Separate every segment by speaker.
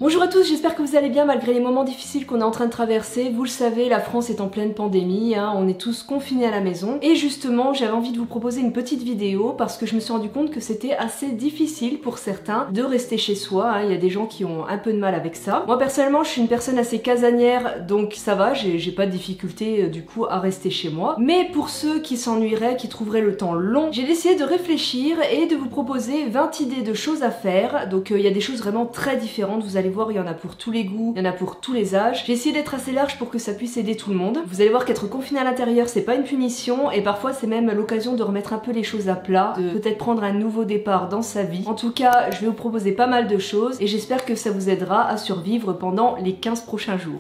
Speaker 1: Bonjour à tous, j'espère que vous allez bien malgré les moments difficiles qu'on est en train de traverser. Vous le savez, la France est en pleine pandémie, on est tous confinés à la maison. Et justement, j'avais envie de vous proposer une petite vidéo parce que je me suis rendu compte que c'était assez difficile pour certains de rester chez soi. Il y a des gens qui ont un peu de mal avec ça. Moi personnellement, je suis une personne assez casanière, donc ça va, j'ai pas de difficulté du coup à rester chez moi. Mais pour ceux qui s'ennuieraient, qui trouveraient le temps long, j'ai décidé de réfléchir et de vous proposer 20 idées de choses à faire. Donc il y a des choses vraiment très différentes, vous allez voir, il y en a pour tous les goûts, il y en a pour tous les âges. J'ai essayé d'être assez large pour que ça puisse aider tout le monde. Vous allez voir qu'être confiné à l'intérieur, c'est pas une punition et parfois c'est même l'occasion de remettre un peu les choses à plat, de peut-être prendre un nouveau départ dans sa vie. En tout cas, je vais vous proposer pas mal de choses et j'espère que ça vous aidera à survivre pendant les 15 prochains jours.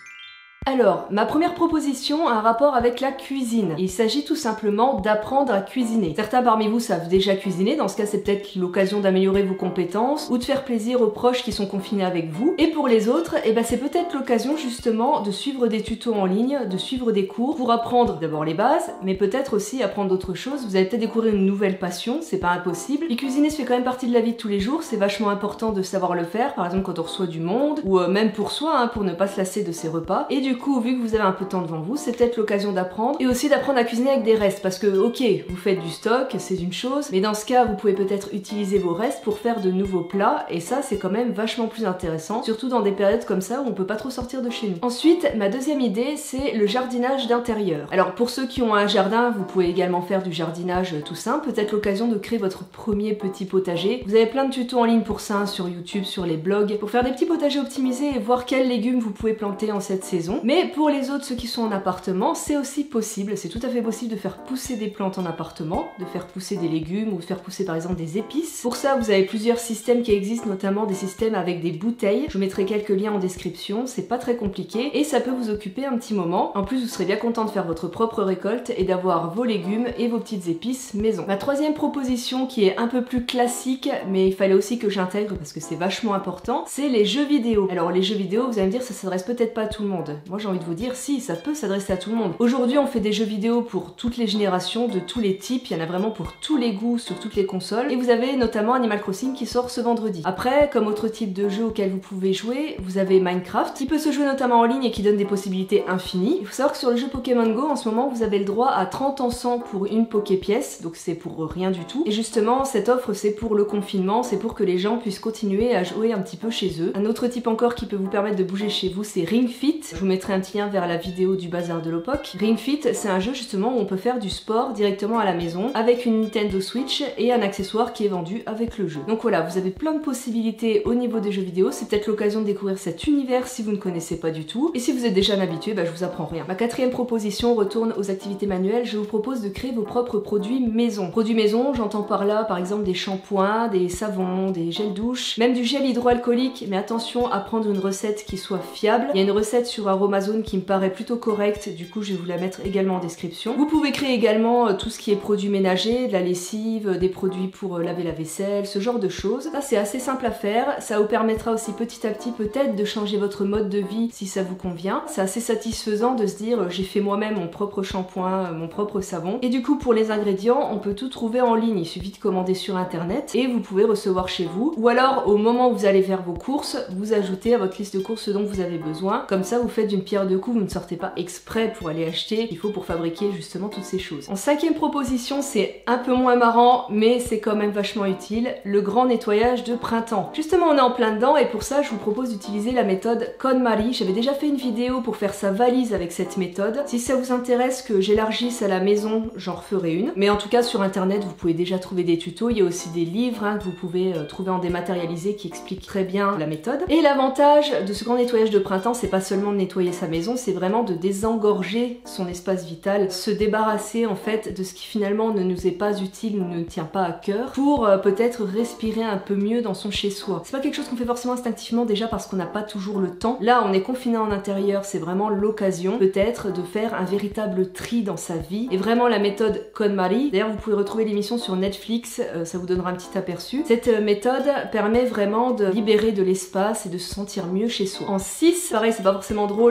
Speaker 1: Alors, ma première proposition a un rapport avec la cuisine. Il s'agit tout simplement d'apprendre à cuisiner. Certains parmi vous savent déjà cuisiner, dans ce cas c'est peut-être l'occasion d'améliorer vos compétences ou de faire plaisir aux proches qui sont confinés avec vous. Et pour les autres, c'est peut-être l'occasion justement de suivre des tutos en ligne, de suivre des cours pour apprendre d'abord les bases, mais peut-être aussi apprendre d'autres choses. Vous allez peut-être découvrir une nouvelle passion, c'est pas impossible. Et cuisiner, ça fait quand même partie de la vie de tous les jours, c'est vachement important de savoir le faire, par exemple quand on reçoit du monde, ou même pour soi, pour ne pas se lasser de ses repas. Et du coup, vu que vous avez un peu de temps devant vous, c'est peut-être l'occasion d'apprendre et aussi d'apprendre à cuisiner avec des restes parce que ok, vous faites du stock, c'est une chose, mais dans ce cas, vous pouvez peut-être utiliser vos restes pour faire de nouveaux plats et ça, c'est quand même vachement plus intéressant, surtout dans des périodes comme ça où on peut pas trop sortir de chez nous. Ensuite, ma deuxième idée, c'est le jardinage d'intérieur. Alors pour ceux qui ont un jardin, vous pouvez également faire du jardinage tout simple, peut-être l'occasion de créer votre premier petit potager. Vous avez plein de tutos en ligne pour ça, sur YouTube, sur les blogs, pour faire des petits potagers optimisés et voir quels légumes vous pouvez planter en cette saison. Mais pour les autres, ceux qui sont en appartement, c'est aussi possible, c'est tout à fait possible de faire pousser des plantes en appartement, de faire pousser des légumes ou de faire pousser par exemple des épices. Pour ça, vous avez plusieurs systèmes qui existent, notamment des systèmes avec des bouteilles. Je vous mettrai quelques liens en description, c'est pas très compliqué et ça peut vous occuper un petit moment. En plus, vous serez bien content de faire votre propre récolte et d'avoir vos légumes et vos petites épices maison. Ma troisième proposition, qui est un peu plus classique, mais il fallait aussi que j'intègre parce que c'est vachement important, c'est les jeux vidéo. Alors les jeux vidéo, vous allez me dire, ça s'adresse peut-être pas à tout le monde. Moi j'ai envie de vous dire, si, ça peut s'adresser à tout le monde. Aujourd'hui, on fait des jeux vidéo pour toutes les générations, de tous les types, il y en a vraiment pour tous les goûts sur toutes les consoles. Et vous avez notamment Animal Crossing qui sort ce vendredi. Après, comme autre type de jeu auquel vous pouvez jouer, vous avez Minecraft, qui peut se jouer notamment en ligne et qui donne des possibilités infinies. Il faut savoir que sur le jeu Pokémon Go, en ce moment, vous avez le droit à 30 encens pour une Poké-pièce, donc c'est pour rien du tout. Et justement, cette offre, c'est pour le confinement, c'est pour que les gens puissent continuer à jouer un petit peu chez eux. Un autre type encore qui peut vous permettre de bouger chez vous, c'est Ring Fit. Je vous mettrai un petit lien vers la vidéo du bazar de Lopoc. Ring Fit, c'est un jeu justement où on peut faire du sport directement à la maison avec une Nintendo Switch et un accessoire qui est vendu avec le jeu. Donc voilà, vous avez plein de possibilités au niveau des jeux vidéo, c'est peut-être l'occasion de découvrir cet univers si vous ne connaissez pas du tout. Et si vous êtes déjà un habitué, je vous apprends rien. Ma quatrième proposition retourne aux activités manuelles, je vous propose de créer vos propres produits maison. Produits maison, j'entends par là par exemple des shampoings, des savons, des gels douche, même du gel hydroalcoolique, mais attention à prendre une recette qui soit fiable. Il y a une recette sur Aromazone qui me paraît plutôt correcte, du coup je vais vous la mettre également en description. Vous pouvez créer également tout ce qui est produits ménagers, de la lessive, des produits pour laver la vaisselle, ce genre de choses. Ça c'est assez simple à faire, ça vous permettra aussi petit à petit peut-être de changer votre mode de vie si ça vous convient. C'est assez satisfaisant de se dire j'ai fait moi-même mon propre shampoing, mon propre savon. Et du coup pour les ingrédients, on peut tout trouver en ligne, il suffit de commander sur internet et vous pouvez recevoir chez vous. Ou alors au moment où vous allez faire vos courses, vous ajoutez à votre liste de courses ce dont vous avez besoin. Comme ça vous faites d'une pierre deux coups, vous ne sortez pas exprès pour aller acheter, il faut pour fabriquer justement toutes ces choses. En cinquième proposition, c'est un peu moins marrant, mais c'est quand même vachement utile, le grand nettoyage de printemps. Justement, on est en plein dedans et pour ça, je vous propose d'utiliser la méthode KonMari. J'avais déjà fait une vidéo pour faire sa valise avec cette méthode. Si ça vous intéresse que j'élargisse à la maison, j'en referai une. Mais en tout cas, sur internet, vous pouvez déjà trouver des tutos. Il y a aussi des livres que vous pouvez trouver en dématérialisé qui expliquent très bien la méthode. Et l'avantage de ce grand nettoyage de printemps, c'est pas seulement de nettoyer sa maison, c'est vraiment de désengorger son espace vital, se débarrasser en fait de ce qui finalement ne nous est pas utile ou ne tient pas à cœur pour peut-être respirer un peu mieux dans son chez-soi. C'est pas quelque chose qu'on fait forcément instinctivement déjà parce qu'on n'a pas toujours le temps. Là on est confiné en intérieur, c'est vraiment l'occasion peut-être de faire un véritable tri dans sa vie et vraiment la méthode KonMari. D'ailleurs vous pouvez retrouver l'émission sur Netflix, ça vous donnera un petit aperçu. Cette méthode permet vraiment de libérer de l'espace et de se sentir mieux chez soi. En 6, pareil c'est pas forcément drôle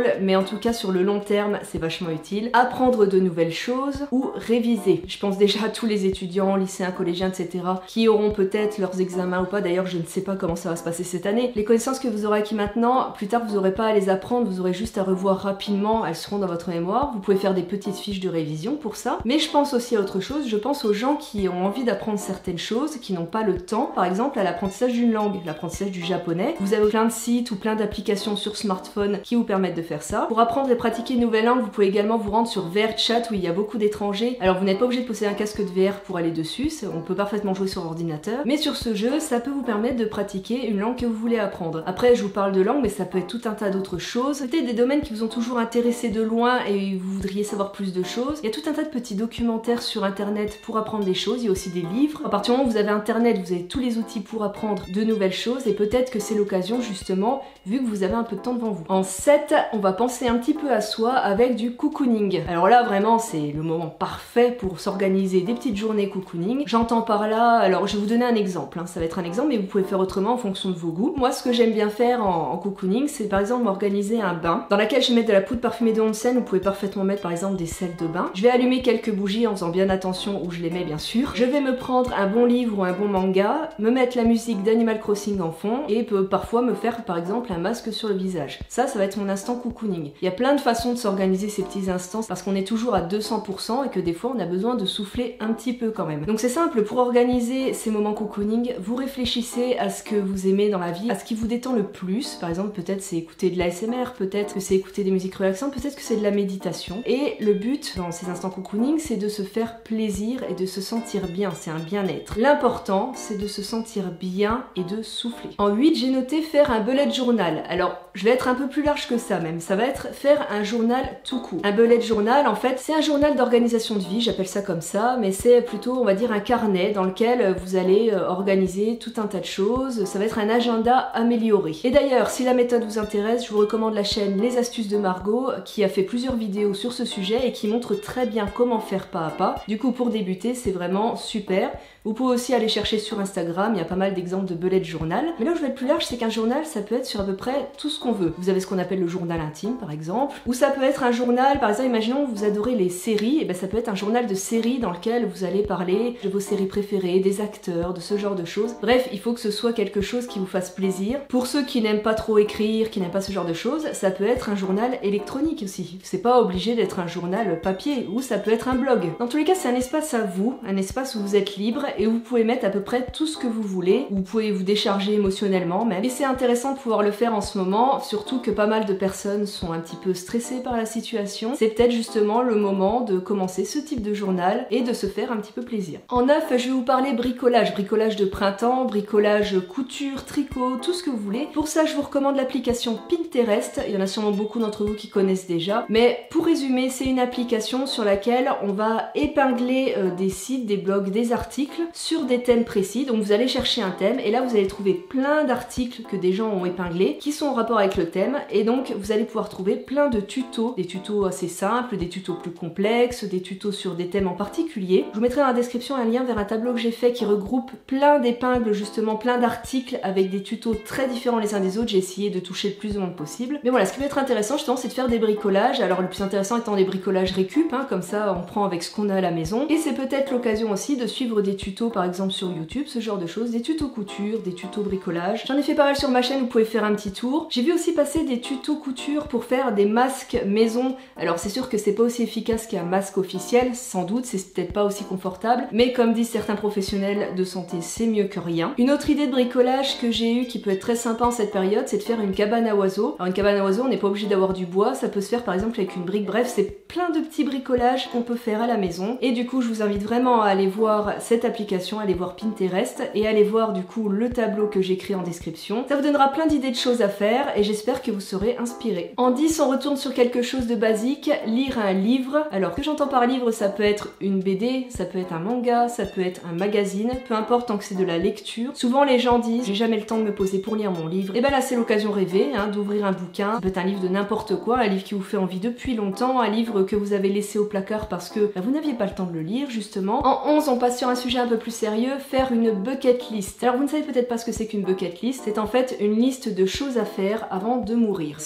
Speaker 1: drôle, mais en tout cas sur le long terme c'est vachement utile. Apprendre de nouvelles choses ou réviser. Je pense déjà à tous les étudiants, lycéens, collégiens, etc. qui auront peut-être leurs examens ou pas. D'ailleurs je ne sais pas comment ça va se passer cette année. Les connaissances que vous aurez acquis maintenant, plus tard vous n'aurez pas à les apprendre, vous aurez juste à revoir rapidement, elles seront dans votre mémoire. Vous pouvez faire des petites fiches de révision pour ça. Mais je pense aussi à autre chose, je pense aux gens qui ont envie d'apprendre certaines choses, qui n'ont pas le temps. Par exemple à l'apprentissage d'une langue, l'apprentissage du japonais. Vous avez plein de sites ou plein d'applications sur smartphone qui vous permettent de faire ça. Pour apprendre et pratiquer une nouvelle langue, vous pouvez également vous rendre sur VRChat où il y a beaucoup d'étrangers. Alors vous n'êtes pas obligé de posséder un casque de VR pour aller dessus, on peut parfaitement jouer sur ordinateur. Mais sur ce jeu, ça peut vous permettre de pratiquer une langue que vous voulez apprendre. Après, je vous parle de langue, mais ça peut être tout un tas d'autres choses. Peut-être des domaines qui vous ont toujours intéressé de loin et vous voudriez savoir plus de choses. Il y a tout un tas de petits documentaires sur internet pour apprendre des choses. Il y a aussi des livres. À partir du moment où vous avez internet, vous avez tous les outils pour apprendre de nouvelles choses et peut-être que c'est l'occasion justement, vu que vous avez un peu de temps devant vous. En 7, on va penser un petit peu à soi avec du cocooning. Alors là, vraiment, c'est le moment parfait pour s'organiser des petites journées cocooning. J'entends par là, alors je vais vous donner un exemple, hein. Ça va être un exemple, mais vous pouvez faire autrement en fonction de vos goûts. Moi, ce que j'aime bien faire en cocooning, c'est par exemple m'organiser un bain dans lequel je vais mettre de la poudre parfumée de onsen. Vous pouvez parfaitement mettre par exemple des sels de bain. Je vais allumer quelques bougies en faisant bien attention où je les mets bien sûr. Je vais me prendre un bon livre ou un bon manga, me mettre la musique d'Animal Crossing en fond et peut parfois me faire par exemple un masque sur le visage. Ça va être mon instant cocooning. Il y a plein de façons de s'organiser ces petits instants parce qu'on est toujours à 200% et que des fois on a besoin de souffler un petit peu quand même. Donc c'est simple, pour organiser ces moments cocooning, vous réfléchissez à ce que vous aimez dans la vie, à ce qui vous détend le plus. Par exemple, peut-être c'est écouter de l'ASMR, peut-être que c'est écouter des musiques relaxantes, peut-être que c'est de la méditation. Et le but dans ces instants cocooning, c'est de se faire plaisir et de se sentir bien, c'est un bien-être. L'important, c'est de se sentir bien et de souffler. En 8, j'ai noté faire un bullet journal. Alors, je vais être un peu plus large que ça même, ça va être faire un journal tout court. Un bullet journal, en fait, c'est un journal d'organisation de vie, j'appelle ça comme ça, mais c'est plutôt, on va dire, un carnet dans lequel vous allez organiser tout un tas de choses. Ça va être un agenda amélioré. Et d'ailleurs, si la méthode vous intéresse, je vous recommande la chaîne Les Astuces de Margot, qui a fait plusieurs vidéos sur ce sujet et qui montre très bien comment faire pas à pas. Du coup, pour débuter, c'est vraiment super. Vous pouvez aussi aller chercher sur Instagram, il y a pas mal d'exemples de bullet journal. Mais là où je vais être plus large, c'est qu'un journal, ça peut être sur à peu près tout ce qu'on veut. Vous avez ce qu'on appelle le journal intime, par exemple. Ou ça peut être un journal, par exemple, imaginons vous adorez les séries, et ben ça peut être un journal de séries dans lequel vous allez parler de vos séries préférées, des acteurs, de ce genre de choses. Bref, il faut que ce soit quelque chose qui vous fasse plaisir. Pour ceux qui n'aiment pas trop écrire, qui n'aiment pas ce genre de choses, ça peut être un journal électronique aussi. C'est pas obligé d'être un journal papier, ou ça peut être un blog. Dans tous les cas, c'est un espace à vous, un espace où vous êtes libre, et où vous pouvez mettre à peu près tout ce que vous voulez. Vous pouvez vous décharger émotionnellement même. Et c'est intéressant de pouvoir le faire en ce moment, surtout que pas mal de personnes sont un petit peu stressées par la situation. C'est peut-être justement le moment de commencer ce type de journal et de se faire un petit peu plaisir. En 9, je vais vous parler bricolage. Bricolage de printemps, bricolage couture, tricot, tout ce que vous voulez. Pour ça, je vous recommande l'application Pinterest. Il y en a sûrement beaucoup d'entre vous qui connaissent déjà. Mais pour résumer, c'est une application sur laquelle on va épingler des sites, des blogs, des articles sur des thèmes précis. Donc vous allez chercher un thème et là vous allez trouver plein d'articles que des gens ont épinglés qui sont en rapport avec le thème et donc vous allez pouvoir trouver plein de tutos, des tutos assez simples, des tutos plus complexes, des tutos sur des thèmes en particulier. Je vous mettrai dans la description un lien vers un tableau que j'ai fait qui regroupe plein d'épingles, justement plein d'articles avec des tutos très différents les uns des autres. J'ai essayé de toucher le plus de monde possible. Mais voilà, ce qui va être intéressant justement c'est de faire des bricolages. Alors le plus intéressant étant des bricolages récup, hein, comme ça on prend avec ce qu'on a à la maison. Et c'est peut-être l'occasion aussi de suivre des tutos par exemple sur YouTube, ce genre de choses, des tutos couture, des tutos bricolage. J'en ai fait pas mal sur ma chaîne, vous pouvez faire un petit tour. J'ai vu aussi passer des tutos couture pour faire des masques maison. Alors c'est sûr que c'est pas aussi efficace qu'un masque officiel, sans doute, c'est peut-être pas aussi confortable, mais comme disent certains professionnels de santé, c'est mieux que rien. Une autre idée de bricolage que j'ai eue qui peut être très sympa en cette période, c'est de faire une cabane à oiseaux. Alors une cabane à oiseaux, on n'est pas obligé d'avoir du bois, ça peut se faire par exemple avec une brique, bref, c'est plein de petits bricolages qu'on peut faire à la maison. Et du coup, je vous invite vraiment à aller voir cette application, aller voir Pinterest et aller voir du coup le tableau que j'écris en description. Ça vous donnera plein d'idées de choses à faire et j'espère que vous serez inspirés. En 10, on retourne sur quelque chose de basique, lire un livre. Alors, ce que j'entends par livre, ça peut être une BD, ça peut être un manga, ça peut être un magazine, peu importe tant que c'est de la lecture. Souvent les gens disent j'ai jamais le temps de me poser pour lire mon livre. Et ben là c'est l'occasion rêvée, hein, d'ouvrir un bouquin. Ça peut être un livre de n'importe quoi, un livre qui vous fait envie depuis longtemps, un livre que vous avez laissé au placard parce que vous n'aviez pas le temps de le lire justement. En 11, on passe sur un sujet un peu plus sérieux, faire une bucket list. Alors vous ne savez peut-être pas ce que c'est qu'une bucket list, c'est en fait une liste de choses à faire avant de mourir. C'est très à la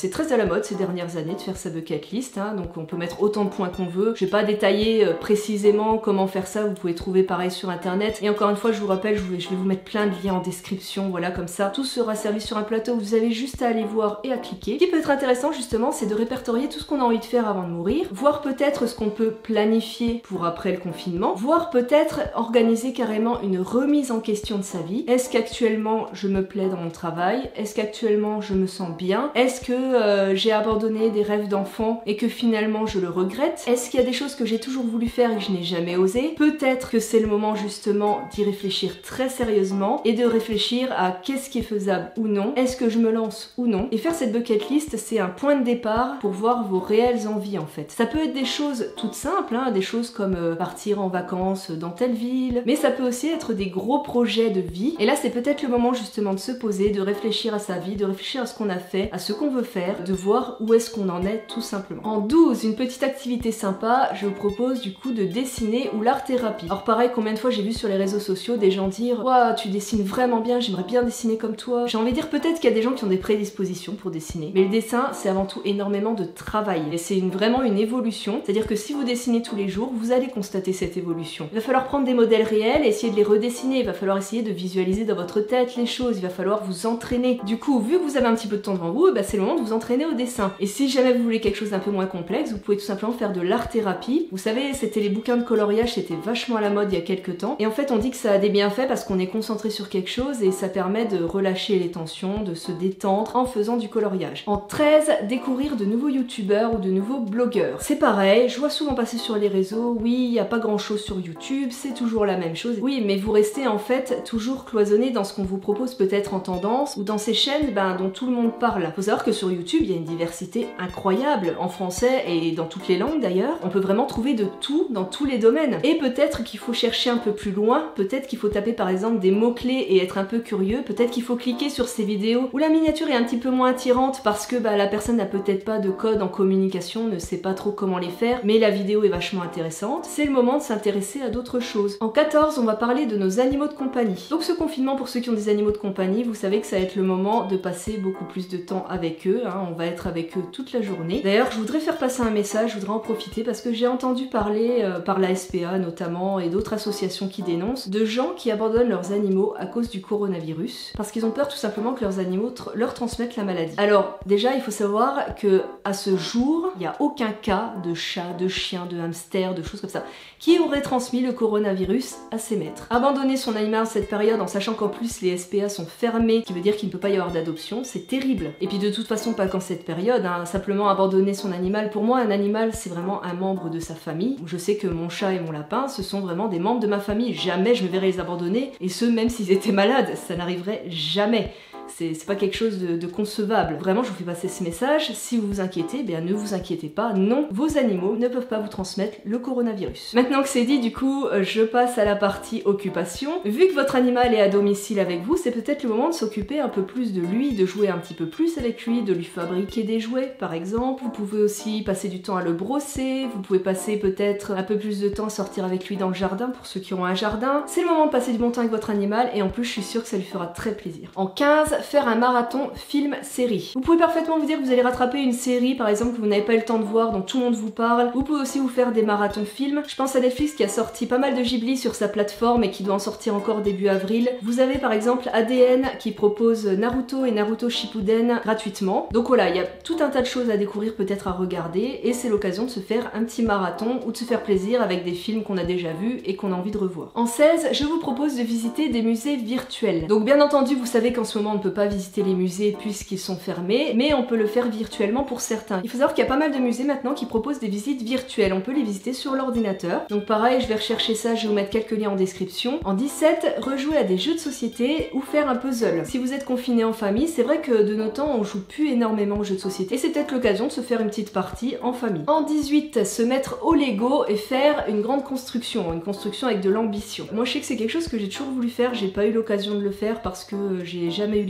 Speaker 1: mode ces dernières années de faire sa bucket list, hein, donc on peut mettre autant de points qu'on veut. Je vais pas détailler précisément comment faire ça, vous pouvez trouver pareil sur internet. Et encore une fois, je vous rappelle, je vais vous mettre plein de liens en description, voilà, comme ça, tout sera servi sur un plateau, vous avez juste à aller voir et à cliquer. Ce qui peut être intéressant justement, c'est de répertorier tout ce qu'on a envie de faire avant de mourir, voir peut-être ce qu'on peut planifier pour après le confinement, voir peut-être organiser carrément une remise en question de sa vie. Est-ce qu'actuellement je me plais dans mon travail? Est-ce qu'actuellement je me sens bien? Est-ce que j'ai abandonné des rêves d'enfant et que finalement je le regrette? Est-ce qu'il y a des choses que j'ai toujours voulu faire et que je n'ai jamais osé? Peut-être que c'est le moment justement d'y réfléchir très sérieusement et de réfléchir à qu'est-ce qui est faisable ou non, est-ce que je me lance ou non. Et faire cette bucket list, c'est un point de départ pour voir vos réelles envies en fait. Ça peut être des choses toutes simples, hein, des choses comme partir en vacances dans telle ville, mais ça peut aussi être des gros projets de vie. Et là c'est peut-être le moment justement de se poser, de réfléchir à sa vie, de réfléchir à ce qu'on a fait, à ce qu'on veut faire, de voir où est-ce qu'on en est tout simplement. En 12, une petite activité sympa, je vous propose du coup de dessiner ou l'art-thérapie. Alors pareil, combien de fois j'ai vu sur les réseaux sociaux des gens dire « Waouh, tu dessines vraiment bien, j'aimerais bien dessiner comme toi ». J'ai envie de dire peut-être qu'il y a des gens qui ont des prédispositions pour dessiner, mais le dessin c'est avant tout énormément de travail et c'est vraiment une évolution, c'est-à-dire que si vous dessinez tous les jours, vous allez constater cette évolution. Il va falloir prendre des modèles réels et essayer de les redessiner, il va falloir essayer de visualiser dans votre tête les choses, il va falloir vous entraîner. Du coup, vu que vous avez un petit peu de temps devant vous, bah c'est le moment de vous entraîner au dessin. Et si jamais vous voulez quelque chose d'un peu moins complexe, vous pouvez tout simplement faire de l'art-thérapie. Vous savez, c'était les bouquins de coloriage, c'était vachement à la mode il y a quelques temps. Et en fait, on dit que ça a des bienfaits parce qu'on est concentré sur quelque chose et ça permet de relâcher les tensions, de se détendre en faisant du coloriage. En 13, découvrir de nouveaux youtubeurs ou de nouveaux blogueurs. C'est pareil, je vois souvent passer sur les réseaux, oui, il n'y a pas grand chose sur YouTube, c'est toujours la même chose. Oui, mais vous restez en fait toujours cloisonné dans ce qu'on vous propose peut-être en tendance ou dans ces chaînes dont tout le monde parle. Faut savoir que sur YouTube, il y a une diversité incroyable, en français et dans toutes les langues d'ailleurs. On peut vraiment trouver de tout dans tous les domaines. Et peut-être qu'il faut chercher un peu plus loin, peut-être qu'il faut taper par exemple des mots-clés et être un peu curieux, peut-être qu'il faut cliquer sur ces vidéos où la miniature est un petit peu moins attirante parce que la personne n'a peut-être pas de code en communication, ne sait pas trop comment les faire, mais la vidéo est vachement intéressante. C'est le moment de s'intéresser à d'autres choses. En 14, on va parler de nos animaux de compagnie. Donc ce confinement, pour ceux qui ont des animaux de compagnie, vous savez que ça va être le moment de passer beaucoup plus de temps avec eux, hein. On va être avec eux toute la journée. D'ailleurs, je voudrais faire passer un message, je voudrais en profiter parce que j'ai entendu parler par la SPA notamment et d'autres associations qui dénoncent de gens qui abandonnent leurs animaux à cause du coronavirus parce qu'ils ont peur tout simplement que leurs animaux leur transmettent la maladie. Alors déjà, il faut savoir que à ce jour, il n'y a aucun cas de chat, de chien, de hamster, de choses comme ça qui aurait transmis le coronavirus à ses maîtres. Abandonner son animal en cette période en sachant qu'en plus les SPA sont fermés, ce qui veut dire qu'il ne peut pas y avoir d'adoption, c'est terrible. Et puis de toute façon pas qu'en cette période, hein, simplement abandonner son animal, pour moi un animal c'est vraiment un membre de sa famille. Je sais que mon chat et mon lapin ce sont vraiment des membres de ma famille, jamais je me verrais les abandonner, et ce même s'ils étaient malades, ça n'arriverait jamais. C'est pas quelque chose de concevable. Vraiment, je vous fais passer ce message. Si vous vous inquiétez, bien ne vous inquiétez pas. Non, vos animaux ne peuvent pas vous transmettre le coronavirus. Maintenant que c'est dit, du coup, je passe à la partie occupation. Vu que votre animal est à domicile avec vous, c'est peut-être le moment de s'occuper un peu plus de lui, de jouer un petit peu plus avec lui, de lui fabriquer des jouets, par exemple. Vous pouvez aussi passer du temps à le brosser. Vous pouvez passer peut-être un peu plus de temps à sortir avec lui dans le jardin pour ceux qui ont un jardin. C'est le moment de passer du bon temps avec votre animal et en plus, je suis sûre que ça lui fera très plaisir. En 15, faire un marathon film-série. Vous pouvez parfaitement vous dire que vous allez rattraper une série par exemple que vous n'avez pas eu le temps de voir, dont tout le monde vous parle. Vous pouvez aussi vous faire des marathons films. Je pense à Netflix qui a sorti pas mal de Ghibli sur sa plateforme et qui doit en sortir encore début avril. Vous avez par exemple ADN qui propose Naruto et Naruto Shippuden gratuitement. Donc voilà, il y a tout un tas de choses à découvrir, peut-être à regarder, et c'est l'occasion de se faire un petit marathon ou de se faire plaisir avec des films qu'on a déjà vus et qu'on a envie de revoir. En 16, je vous propose de visiter des musées virtuels. Donc bien entendu, vous savez qu'en ce moment on ne peut pas visiter les musées puisqu'ils sont fermés, mais on peut le faire virtuellement pour certains. Il faut savoir qu'il y a pas mal de musées maintenant qui proposent des visites virtuelles, on peut les visiter sur l'ordinateur. Donc pareil, je vais rechercher ça, je vais vous mettre quelques liens en description. En 17, rejouer à des jeux de société ou faire un puzzle. Si vous êtes confiné en famille, c'est vrai que de nos temps on joue plus énormément aux jeux de société et c'est peut-être l'occasion de se faire une petite partie en famille. En 18, se mettre au Lego et faire une grande construction avec de l'ambition. Moi je sais que c'est quelque chose que j'ai toujours voulu faire, j'ai pas eu l'occasion de le faire parce que j'ai jamais eu de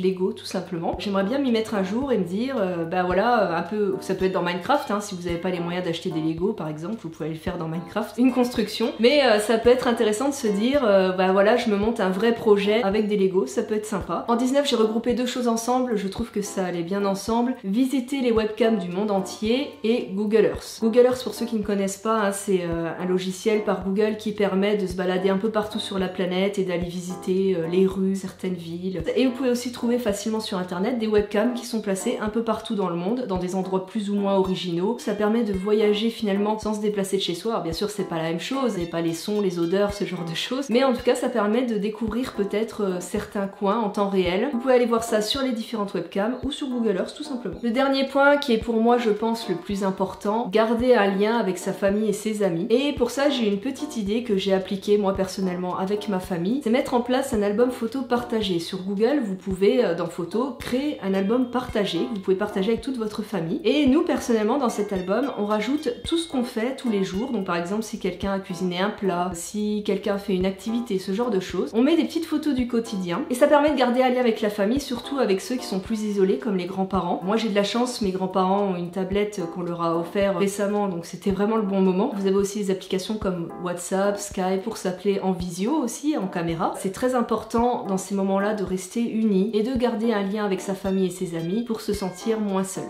Speaker 1: Lego tout simplement. J'aimerais bien m'y mettre un jour et me dire, bah voilà, un peu, ça peut être dans Minecraft, hein, si vous n'avez pas les moyens d'acheter des Lego par exemple, vous pouvez aller le faire dans Minecraft, une construction. Mais ça peut être intéressant de se dire, bah voilà, je me monte un vrai projet avec des Lego, ça peut être sympa. En 19, j'ai regroupé deux choses ensemble, je trouve que ça allait bien ensemble. Visiter les webcams du monde entier et Google Earth. Google Earth, pour ceux qui ne connaissent pas, hein, c'est un logiciel par Google qui permet de se balader un peu partout sur la planète et d'aller visiter les rues, certaines villes. Et vous pouvez aussi trouver facilement sur internet des webcams qui sont placées un peu partout dans le monde, dans des endroits plus ou moins originaux. Ça permet de voyager finalement sans se déplacer de chez soi. Alors bien sûr c'est pas la même chose, vous n'avez pas les sons, les odeurs, ce genre de choses, mais en tout cas ça permet de découvrir peut-être certains coins en temps réel. Vous pouvez aller voir ça sur les différentes webcams ou sur Google Earth tout simplement. Le dernier point qui est pour moi je pense le plus important, garder un lien avec sa famille et ses amis. Et pour ça j'ai une petite idée que j'ai appliquée moi personnellement avec ma famille, c'est mettre en place un album photo partagé. Sur Google vous pouvez dans photo créer un album partagé, vous pouvez partager avec toute votre famille. Et nous personnellement dans cet album on rajoute tout ce qu'on fait tous les jours, donc par exemple si quelqu'un a cuisiné un plat, si quelqu'un fait une activité, ce genre de choses. On met des petites photos du quotidien et ça permet de garder un lien avec la famille, surtout avec ceux qui sont plus isolés comme les grands-parents. Moi j'ai de la chance, mes grands-parents ont une tablette qu'on leur a offert récemment, donc c'était vraiment le bon moment. Vous avez aussi des applications comme WhatsApp, Skype pour s'appeler en visio aussi, en caméra. C'est très important dans ces moments-là de rester unis et de garder un lien avec sa famille et ses amis pour se sentir moins seul.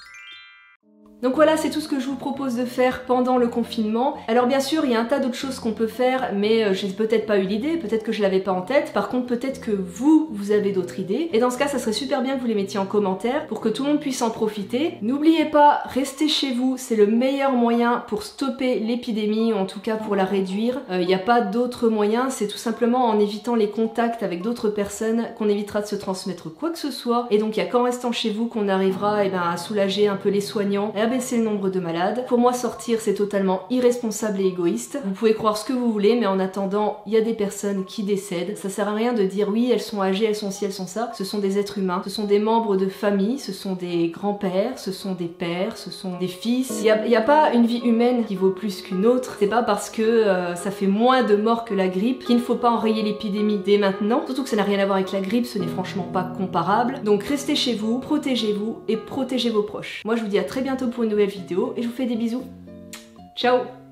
Speaker 1: Donc voilà, c'est tout ce que je vous propose de faire pendant le confinement. Alors bien sûr, il y a un tas d'autres choses qu'on peut faire, mais j'ai peut-être pas eu l'idée, peut-être que je l'avais pas en tête. Par contre, peut-être que vous avez d'autres idées. Et dans ce cas, ça serait super bien que vous les mettiez en commentaire pour que tout le monde puisse en profiter. N'oubliez pas, restez chez vous, c'est le meilleur moyen pour stopper l'épidémie, ou en tout cas pour la réduire. Il n'y a pas d'autre moyen, c'est tout simplement en évitant les contacts avec d'autres personnes qu'on évitera de se transmettre quoi que ce soit. Et donc il n'y a qu'en restant chez vous qu'on arrivera à soulager un peu les soignants, baisser le nombre de malades. Pour moi, sortir, c'est totalement irresponsable et égoïste. Vous pouvez croire ce que vous voulez, mais en attendant, il y a des personnes qui décèdent. Ça sert à rien de dire oui, elles sont âgées, elles sont ci, elles sont ça. Ce sont des êtres humains, ce sont des membres de famille, ce sont des grands-pères, ce sont des pères, ce sont des fils. Il n'y a pas une vie humaine qui vaut plus qu'une autre. C'est pas parce que ça fait moins de morts que la grippe qu'il ne faut pas enrayer l'épidémie dès maintenant. Surtout que ça n'a rien à voir avec la grippe, ce n'est franchement pas comparable. Donc restez chez vous, protégez-vous et protégez vos proches. Moi, je vous dis à très bientôt pour une nouvelle vidéo et je vous fais des bisous. Ciao!